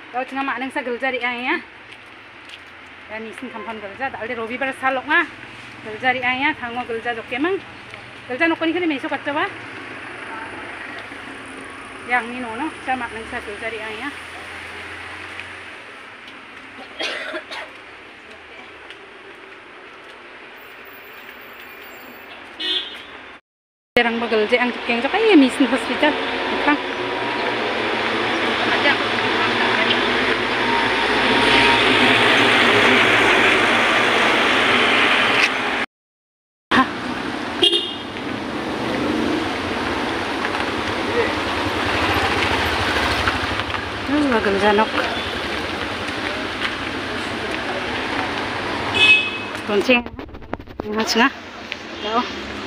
Tao cuma mak neng sa gelja ri ayah. Ya nisin kampan gelja. Dalde robi bar salok ma. Gelja ri ayah. Thango gelja jok kemang. Gelja nokoni kini meso kat coba. Yang ni nono. Cuma mak neng sa gelja ri ayah. Jarang bagel je ang tukeng jok ay misin hospital. Kang. Ada. Bagel janok. Tonceng. Ngacna. Tao.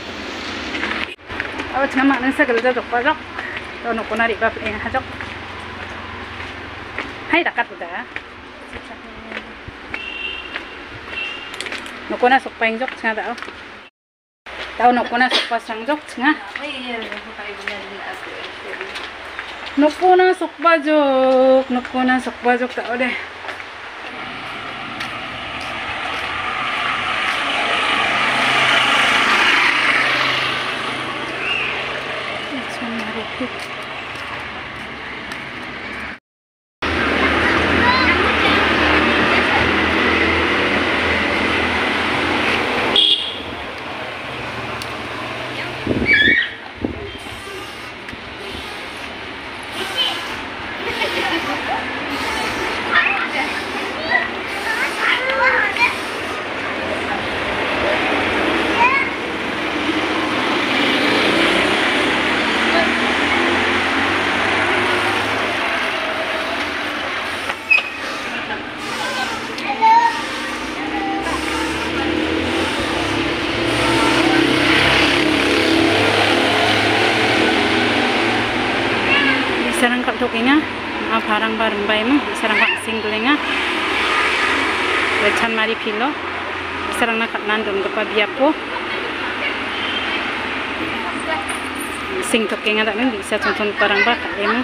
Tao cuma mak neng sa gelja jok pajok. Tao noko nari bab eng hajok. Hai dakat udah. Noko na sok paing jok cnga tao. Tao noko na sok pasang jok cnga. Noko na sok bajok tao deh. Sarang kap tokenga, parang barang bayam, sarang kap sing dulenga, lechan mari pilo, sarang nak nandun kapa biapo, sing tokenga tak nih bisa tonton parang bak lemu.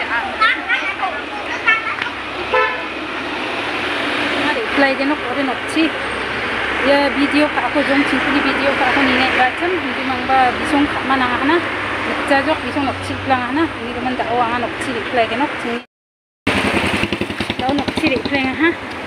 Play jenok ore nokci, ya video kak aku jom cincin video kak aku ningek bacem, hindi mangba bisong kak mana ngana. Jajok bisong nokci lang ana ini teman tak uang nokci di play kenok sini tahu nokci di play ha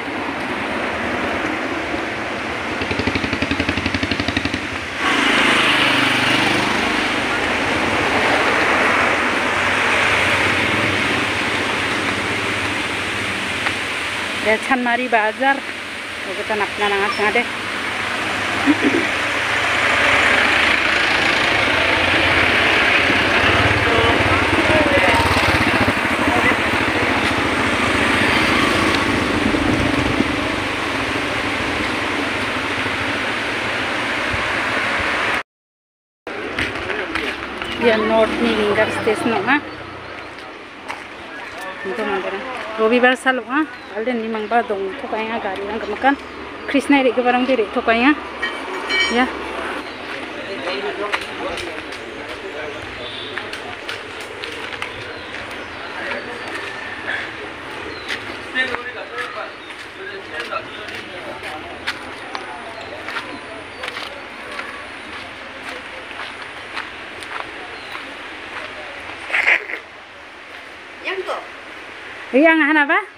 ya chan mari bazar kita nak nanangat ngade ya North Nilingar station nga ito mandara Robi bar salok nga alden ni mangba dong to kaya nga gari lang kamakan Krishna ri ke barang diri to kaya ya Yang hana ba?